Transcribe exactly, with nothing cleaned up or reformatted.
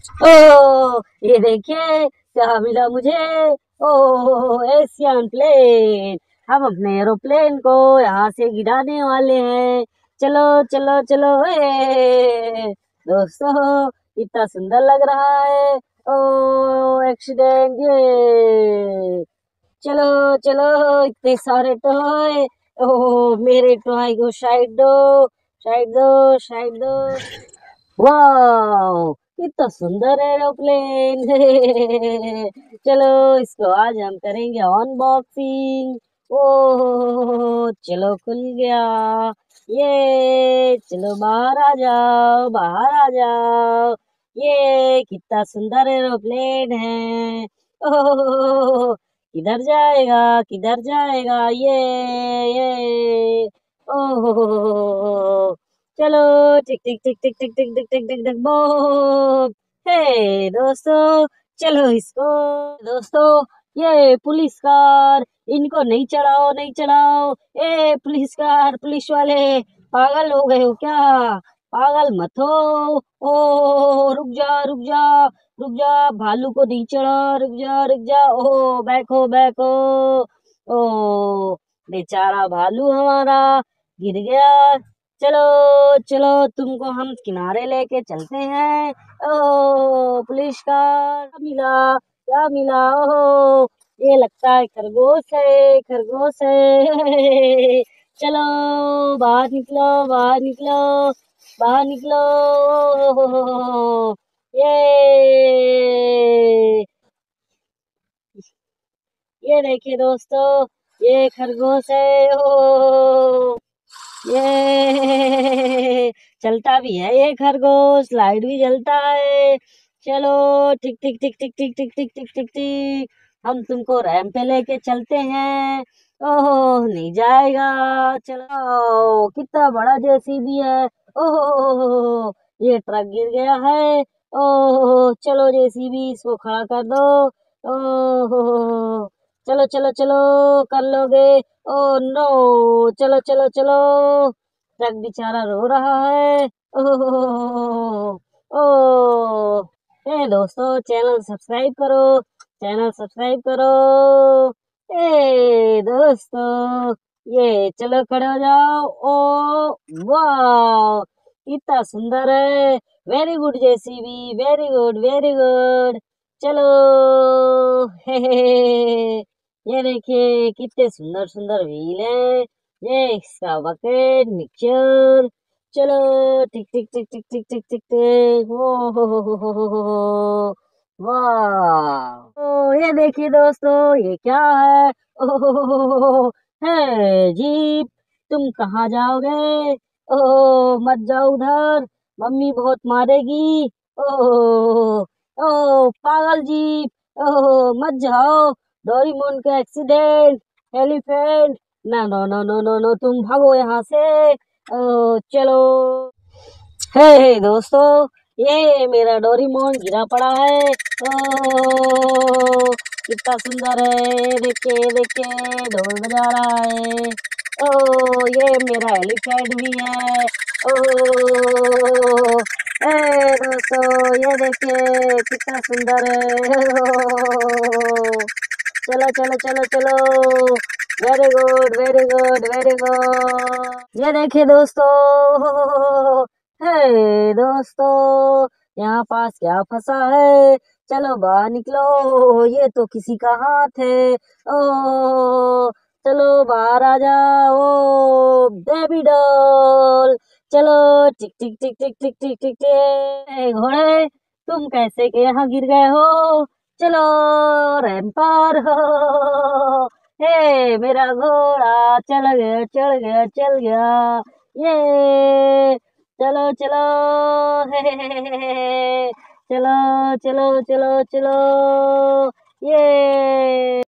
ओ ये देखिए क्या मिला मुझे। Oh Asian plane. हम अपने एरोप्लेन को यहाँ से गिराने वाले हैं। चलो चलो चलो ए दोस्तों, इतना सुंदर लग रहा है। ओ एक्सीडेंट ये। चलो चलो, इतने सारे टॉय। ओ मेरे टॉय को साइड दो, साइड दो, साइड दो। वाह कितना सुंदर एरोप्लेन। चलो इसको आज हम करेंगे अनबॉक्सिंग। ओह चलो खुल गया। ये चलो बाहर आ जाओ, बाहर आ जाओ। ये कितना सुंदर एरोप्लेन है। ओह किधर जाएगा, किधर जाएगा ये ये। ओह चलो टिक टिक टिक टिक टिक टिक टिक टिक टिक टिक बम। हे दोस्तों, चलो इसको। दोस्तों ये पुलिस कार, इनको नहीं चढ़ाओ, नहीं चढ़ाओ। ए पुलिस कार, पुलिस वाले पागल हो गए हो क्या? पागल मत हो। ओ रुक जा, रुक जा, रुक जा। भालू को नहीं चढ़ा, रुक जा, रुक जा। ओ बैक हो, बैक हो। ओ बेचारा भालू हमारा गिर गया। चलो चलो, तुमको हम किनारे लेके चलते हैं। ओ पुलिस कार, क्या मिला, क्या मिला? ओह ये लगता है खरगोश है, खरगोश है। चलो बाहर निकलो, बाहर निकलो, बाहर निकलो। ओह, ये ये देखिए दोस्तों, ये खरगोश है। ओ ये चलता भी है, ये खरगोश लाइट भी जलता है। चलो टिक टिक टिक टिक टिक टिक टिक टिक टिक टिक, हम तुमको रैंप पे लेके चलते हैं। ओह नहीं जाएगा। चलो कितना बड़ा जेसीबी है। ओह ये ट्रक गिर गया है। ओह चलो जेसीबी इसको खड़ा कर दो। ओह चलो चलो चलो, कर लोगे। ओ नो, चलो चलो चलो। ट्रक बेचारा रो रहा है। ओह ओ ए दोस्तों, चैनल सब्सक्राइब करो, चैनल सब्सक्राइब करो। ए दोस्तों, ये चलो खड़े हो जाओ। ओ वाह कितना सुंदर है। Very good JCB, very good, very good. चलो हे हे हे। ये देखिए कितने सुंदर सुंदर व्हील है। ये इसका बकेट मिक्सचर। चलो टिक टिक टिक टिक टिक टिक टिक टिक। ओ हो हो हो हो हो हो हो। वाह तो ये देखिए दोस्तों, ये क्या है? ओह है जीप। तुम कहाँ जाओगे? ओह मत जाओ उधर, मम्मी बहुत मारेगी। ओह ओह पागल जीप। ओह मत जाओ, डोरीमोन का एक्सीडेंट, एलिफेंट। ना no no no no no, तुम भागो यहाँ से। ओह चलो। हे हे दोस्तों, ये मेरा डोरीमोन गिरा पड़ा है। ओह कितना सुंदर है, देखिए देखिए ढोल बजा रहा है। ओह ये मेरा एलिफेंट भी है। ओह ए दोस्तों, ये देखिए कितना सुंदर है। ओह चलो चलो चलो चलो, very good, very good, very good. ये देखिए दोस्तों, हे दोस्तों, यहाँ पास क्या फंसा है? चलो बाहर निकलो, ये तो किसी का हाथ है। ओ चलो बाहर आ जाओ, बेबी डॉल। चलो टिक टिक टिक टिक टिक टिक टिक टिक। घोड़े तुम कैसे के यहाँ गिर गए हो? चलो रैंप पर हो। हे मेरा घोड़ा चल गया, चढ़ गया, चल गया। ये चलो चलो हे हे हे हे हे हे। चलो चलो चलो चलो ये